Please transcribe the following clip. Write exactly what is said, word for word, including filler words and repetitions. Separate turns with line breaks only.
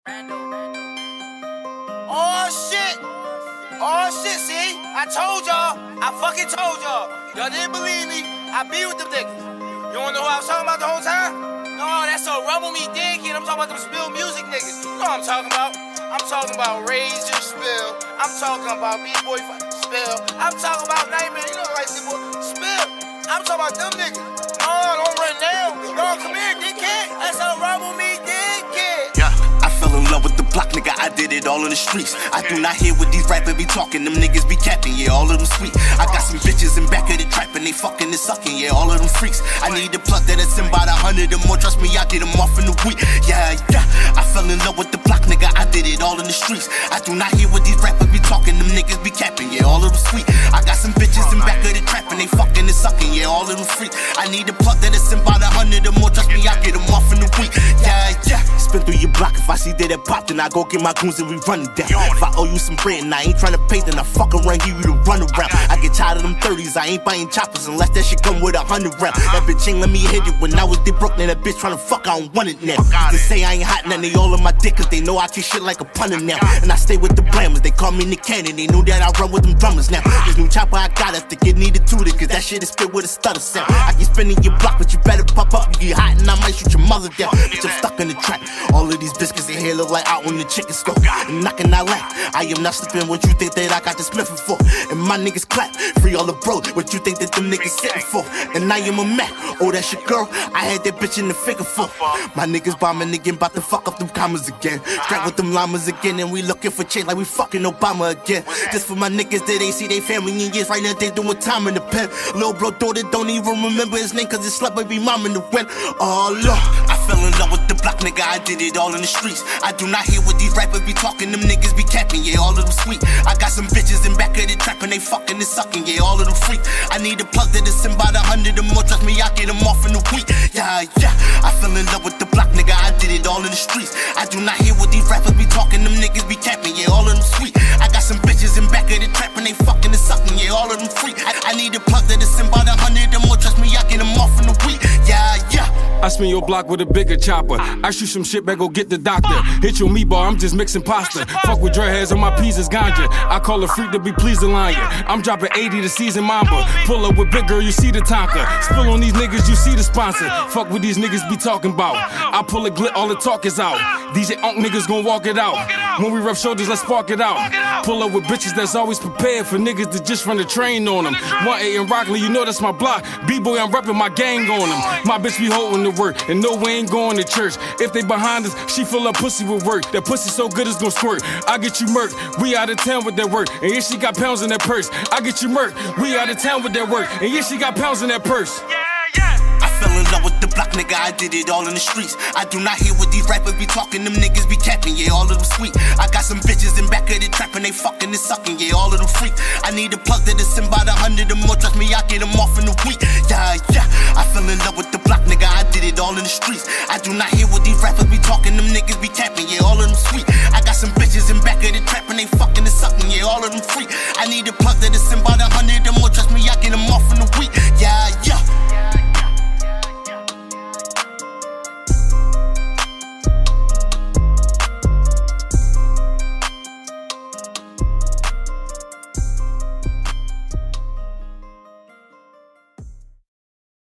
Oh shit! Oh shit, see? I told y'all. I fucking told y'all. Y'all didn't believe me. I be with them niggas. You wanna know what I was talking about the whole time? No, that's a Rumble Me Dead Kid. I'm talking about them Spill Music niggas. You know what I'm talking about? I'm talking about Razor Spill. I'm talking about B-Boy Spill. I'm talking about Nightmare. You know like people Spill. I'm talking about them niggas. No, don't run down. No, come here, dickhead. That's a Rumble Me Dead Kid.
Yeah. I fell in love with the block, nigga, I did it all in the streets. I do not hear what these rappers be talking, them niggas be capping, yeah, all of them sweet. I got some bitches in back of the trap and they fucking and sucking, yeah, all of them freaks. I need a plug that it's in by the hundred or more, trust me, I get them off in the week. Yeah, yeah, I fell in love with the block, nigga, I did it all in the streets. I do not hear what these rappers be talking, them niggas be capping, yeah, all of them sweet. I got some bitches in back of the trap and they fucking and sucking, yeah, all of them freaks. I need a plug that it's in by the hundred or more, trust me, I get them off in the week. Yeah, yeah, spin through your block, if I see that it pop, then I go get my goons and we run it down. If I owe you some bread and I ain't tryna pay, then I fuck around, give you the run around. I get tired of them thirties, I ain't buying choppers unless that shit come with a hundred round. That bitch ain't let me hit it when I was dead broke, then that bitch tryna fuck, I don't want it now. They say I ain't hot, now they all on my dick, cause they know I kick shit like a punter now. And I stay with the blammers, they call me Nick Cannon, they know that I run with them drummers now. This new chopper I got, I think it needed tutor, cause that shit is spit with a stutter sound. I keep spinning your block, but you better pop up, you get hot and I might shoot your mother down. Bitch, I'm stuck in the trap, all of these biscuits in here look like out when the chicken scope. And knocking out loud, I am not slipping what you think that I got the Smithing for. And my niggas clap, free all the bro, what you think that them niggas sitting for. And I am a Mac, oh that's your girl, I had that bitch in the figure for. My niggas bombing again, bout to fuck up them commas again. Strap with them llamas again, and we looking for change like we fucking Obama again. Just for my niggas that ain't see they family in years, right now they doing time in the pen. Lil' bro daughter don't even remember his name, cause his slut baby mom in the win. Oh Lord, I fell in love with the block, nigga, I did it all in the streets. I do not hear what these rappers be talking, them niggas be capping, yeah, all of them sweet. I got some bitches in back of the trap and they fucking and sucking, yeah, all of them freaks. I need a plug that is in by the hundred or more, trust me, I get them off in the week. Yeah, yeah, I fell in love with the block, nigga, I did it all in the streets. I do not hear what these rappers be talking, them niggas be capping, yeah, all of them sweet. I got some bitches in back of the trap and they fucking and sucking, yeah, all of them freaks. I, I need a plug that is in by the hundred or more, trust me, I get them off in the week. Yeah, yeah.
I spin your block with a bigger chopper. I shoot some shit back, go get the doctor. Hit your meatball, I'm just mixing pasta. Fuck with dreadheads on my peas is ganja. I call a freak to be pleased to line ya. I'm dropping eighty to season mamba. Pull up with big girl, you see the Tonka. Spill on these niggas, you see the sponsor. Fuck what these niggas be talking about. I pull a glit, all the talk is out. D J Onk niggas gon' walk it out. When we rub shoulders, let's spark it out. Pull up with bitches that's always prepared for niggas to just run the train on them. one eight in Rockley, you know that's my block. B-boy, I'm reppin' my gang on them. My bitch be holding the work, and no, we ain't going to church. If they behind us, she fill up pussy with work. That pussy so good it's gon' squirt. I get you murked, we out of town with that work. And yeah, she got pounds in that purse. I get you murked, we out of town with that work. And yeah, she got pounds in that purse.
I fell in love with the block, nigga, I did it all in the streets. I do not hear what these rappers be talking, them niggas be capping, yeah, all of them sweet. I got some bitches in back of the trap and they fucking and sucking, yeah, all of them freaks. I need a plug that is in by the hundred or more, trust me, I get them off in the week. Yeah, yeah, I fell in love with the block, nigga, I did it all in the streets. I do not hear what these rappers be talking, them niggas be capping, yeah, all of them sweet. I got some bitches in back of the trap and they fucking and sucking, yeah, all of them freaks. I need a plug that is in by the hundred or more, trust me, I get them off in the week.